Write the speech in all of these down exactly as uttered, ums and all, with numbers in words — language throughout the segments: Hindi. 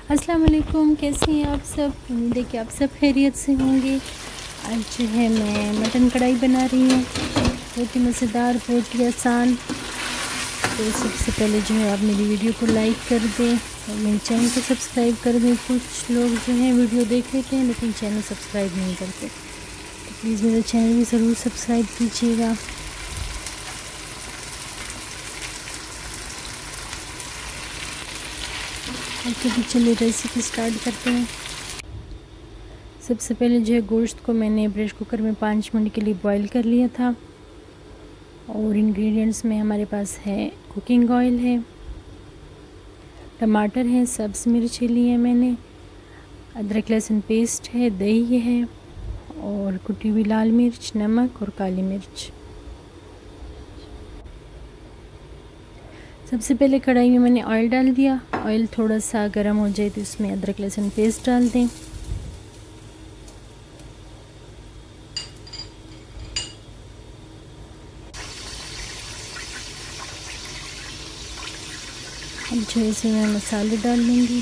अस्सलाम वालेकुम, कैसे हैं आप सब। उम्मीद है कि आप सब खैरियत से होंगे। आज जो है मैं मटन कढ़ाई बना रही हूँ, बहुत ही मज़ेदार, बहुत ही आसान। तो सबसे पहले जो है आप मेरी वीडियो को लाइक कर दें और मेरे चैनल को सब्सक्राइब कर दें। कुछ लोग जो हैं वीडियो देख लेते हैं लेकिन चैनल सब्सक्राइब नहीं करते, तो प्लीज़ मेरा चैनल भी ज़रूर सब्सक्राइब कीजिएगा। तो चलिए रेसिपी स्टार्ट करते हैं। सबसे पहले जो है गोश्त को मैंने प्रेशर कुकर में पाँच मिनट के लिए बॉईल कर लिया था। और इंग्रेडिएंट्स में हमारे पास है कुकिंग ऑयल है, टमाटर है, सब्ज़ मिर्च ली है मैंने, अदरक लहसुन पेस्ट है, दही है और कुटी हुई लाल मिर्च, नमक और काली मिर्च। सबसे पहले कढ़ाई में मैंने ऑयल डाल दिया। ऑयल थोड़ा सा गर्म हो जाए तो इसमें अदरक लहसुन पेस्ट डाल दें। अब जो है इसमें मैं मसाले डाल लूँगी।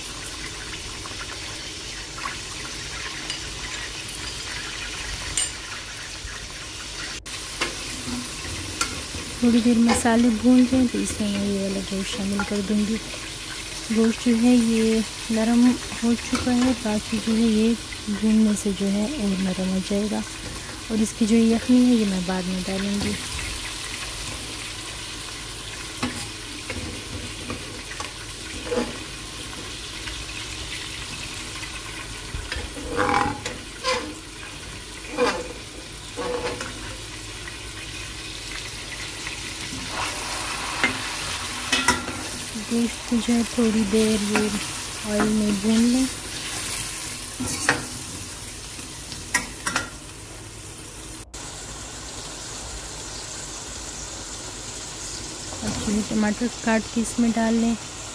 थोड़ी देर मसाले भून जाएं तो इसमें मैं ये वाला गोश्त शामिल कर दूँगी। गोश्त जो है ये नरम हो चुका है, बाकी जो है ये भूनने से जो है और नरम हो जाएगा। और इसकी जो यखनी है ये मैं बाद में डालूँगी। गोश्त को जो है थोड़ी देर ये ऑयल में भून लें। अब जो है टमाटर काट के इसमें डाल लें।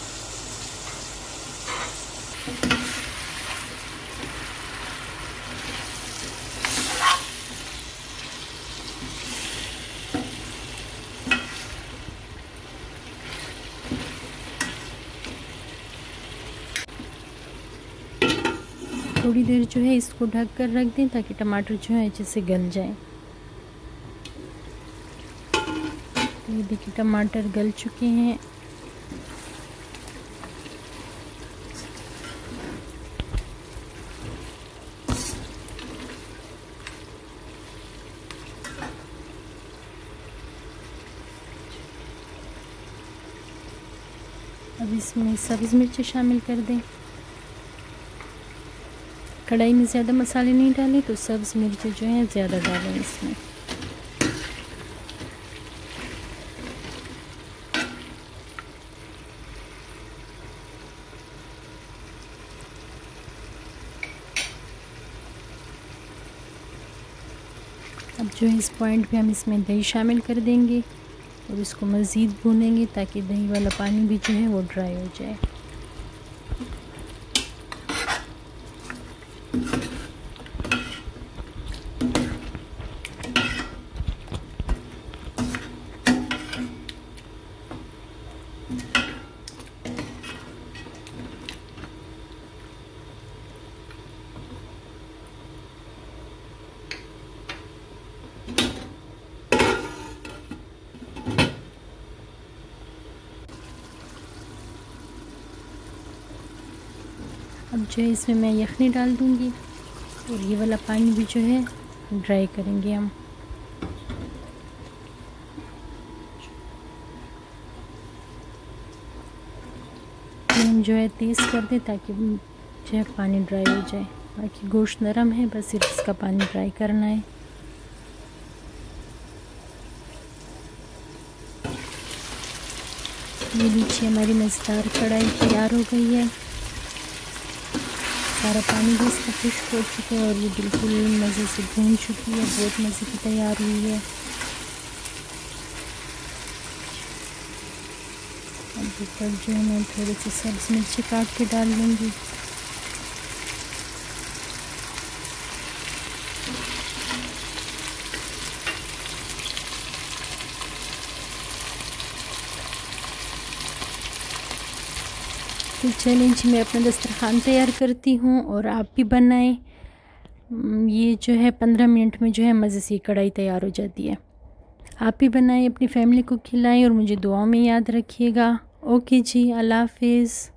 थोड़ी देर जो है इसको ढक कर रख दें ताकि टमाटर जो है अच्छे से गल जाए। तो ये देखिए टमाटर गल चुके हैं। अब इसमें सब्ज़ मिर्च शामिल कर दें। कढ़ाई में ज़्यादा मसाले नहीं डालें तो सब्ज़ मिर्च जो है ज़्यादा डालें इसमें। अब जो है इस पॉइंट पे हम इसमें दही शामिल कर देंगे और इसको मज़ीद भूनेंगे ताकि दही वाला पानी भी जो है वो ड्राई हो जाए। अब जो है इसमें मैं यखनी डाल दूँगी और ये वाला पानी भी जो है ड्राई करेंगे हम। फ्लेम जो है तेज़ कर दें ताकि जो है पानी ड्राई हो जाए। बाकी गोश्त नरम है, बस सिर्फ इसका पानी ड्राई करना है। ये लीजिए हमारी मज़ेदार कढ़ाई तैयार हो गई है। सारा पानी भी इसका खुश्क हो चुका है और ये बिल्कुल मज़े से भून चुकी है, बहुत मज़े की तैयार हुई है। अब ऊपर जो है मैं थोड़ी सी सब्ज़ मिर्ची काट के डाल दूँगी। तो चैलेंज मैं अपना दस्तरखान तैयार करती हूँ और आप भी बनाएं। ये जो है पंद्रह मिनट में जो है मज़े से कढ़ाई तैयार हो जाती है। आप भी बनाएं, अपनी फैमिली को खिलाएं और मुझे दुआओं में याद रखिएगा। ओके जी, अल्लाह हाफिज़।